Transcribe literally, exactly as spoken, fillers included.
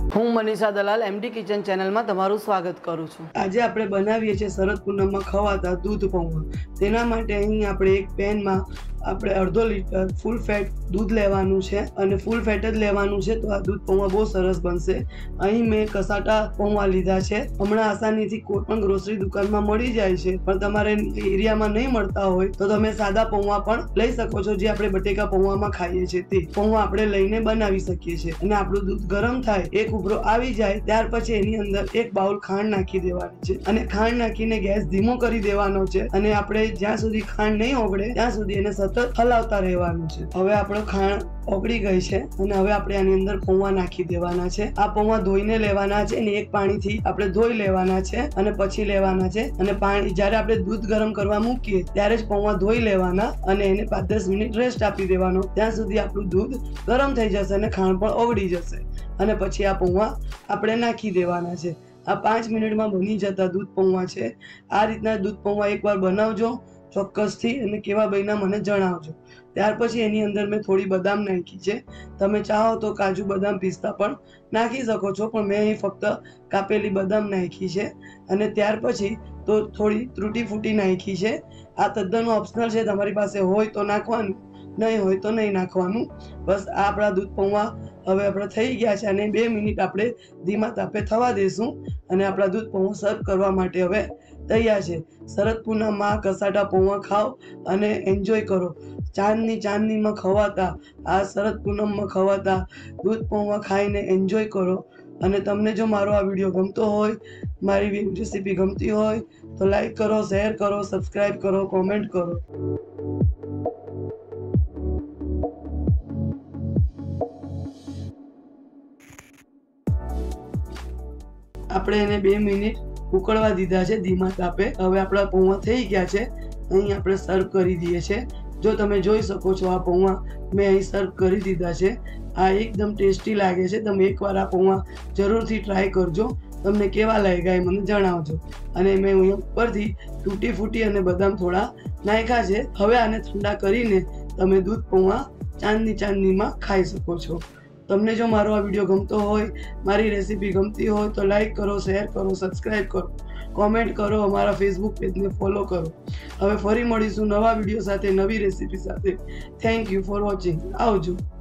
હું મનીષા દલાલ MD kitchen ચેનલમાં તમારું સ્વાગત કરું છું। આજે આપણે બનાવીએ છીએ શરદ પૂનમમાં ખવાતા દૂધ પૌવા। તેના માટે અહીં આપણે એક પેનમાં આપણે અડધો લીટર ફૂલ ફેટ દૂધ લેવાનું છે અને ફૂલ ફેટ જ લેવાનું છે, તો આ દૂધ પૌવા બહુ સરસ બનશે। અહીં મેં કસાટા પૌવા લીધા છે। હમણાં આસાનીથી કોઈ પણ ગ્રોસરી દુકાનમાં મળી જાય છે, પણ તમારે એરિયામાં નહીં મળતા હોય તો તમે સાદા પૌવા પણ લઈ શકો છો, જે આપણે બટેકા પૌવામાં ખાઈએ છીએ તે પૌવા આપણે લઈને બનાવી શકીએ છીએ। અને આપણું દૂધ ગરમ થાય, એક ઉભરો આવી જાય ત્યાર પછી એની અંદર એક બાઉલ ખાંડ નાખી દેવાની છે અને ખાંડ નાખીને ગેસ ધીમો કરી દેવાનો છે અને આપણે જ્યાં સુધી ખાંડ નહીં ઓગળે ત્યાં સુધી એને સતત હલાવતા રહેવાનું છે। હવે આપણો ખાંડ ઓગળી ગઈ છે અને હવે આપણે આની અંદર પૌવા નાખી દેવાના છે। આ પૌવા ધોઈને લેવાના છે અને એક પાણીથી આપણે ધોઈ લેવાના છે અને પછી લેવાના છે અને પાણી જ્યારે આપણે દૂધ ગરમ કરવા મૂકીએ ત્યારે જ પૌવા ધોઈ લેવાના અને એને પાંચ દસ મિનિટ રેસ્ટ આપી દેવાનો, ત્યાં સુધી આપણું દૂધ ગરમ થઈ જશે અને ખાંડ પણ ઓગળી જશે અને પછી આ પૌવા આપણે નાખી દેવાના છે। આ પાંચ મિનિટમાં બની જતા દૂધ પૌવા છે। આ રીતના દૂધ પૌવા એકવાર બનાવજો ચોક્કસથી અને કેવા બન્યા મને જણાવજો। ત્યાર પછી એની અંદર મેં થોડી બદામ નાખી છે, તમે ચાહો તો કાજુ બદામ પિસ્તા પણ નાખી શકો છો, પણ મેં અહીં ફક્ત કાપેલી બદામ નાખી છે અને ત્યાર પછી તો થોડી તૂટી ફૂટી નાખી છે। આ તદ્દન ઓપ્શનલ છે, તમારી પાસે હોય તો નાખવાનું, નહીં હોય તો નહીં નાખવાનું। બસ આ આપણા દૂધ પૌવા હવે આપણે થઈ ગયા છે અને બે મિનિટ આપણે ધીમા તાપે થવા દઈશું અને આપણા દૂધ પૌવા સર્વ કરવા માટે હવે તૈયાર છે। શરદ પૂનમમાં કસાટા પૌવા ખાઓ અને એન્જોય કરો। ચાંદની ચાંદનીમાં ખવાતા આ શરદ પૂનમમાં ખવાતા દૂધ પૌવા ખાઈને એન્જોય કરો। અને તમને જો મારો આ વિડીયો ગમતો હોય, મારી રેસીપી ગમતી હોય તો લાઈક કરો, શેર કરો, સબસ્ક્રાઈબ કરો, કોમેન્ટ કરો। આપણે એને બે મિનિટ ઉકળવા દીધા છે ધીમા તાપે। હવે આપણા પૌવા થઈ ગયા છે, અહીં આપણે સર્વ કરી દઈએ છીએ। જો તમે જોઈ શકો છો આ પૌવા મેં અહીં સર્વ કરી દીધા છે। આ એકદમ ટેસ્ટી લાગે છે, તમે એકવાર આ પૌવા જરૂરથી ટ્રાય કરજો, તમને કેવા લાગ્યા એ મને જણાવજો। અને મેં અહીં ઉપરથી તૂટી ફૂટી અને બદામ થોડા નાખ્યા છે। હવે આને ઠંડા કરીને તમે દૂધ પૌવા ચાંદની ચાંદનીમાં ખાઈ શકો છો। તમને જો મારો આ વિડીયો ગમતો હોય, મારી રેસીપી ગમતી હોય તો લાઈક કરો, શેર કરો, સબસ્ક્રાઈબ કરો, કોમેન્ટ કરો, અમારા ફેસબુક પેજને ફોલો કરો। હવે ફરી મળીશું નવા વિડીયો સાથે, નવી રેસીપી સાથે। Thank you for watching. આવજો।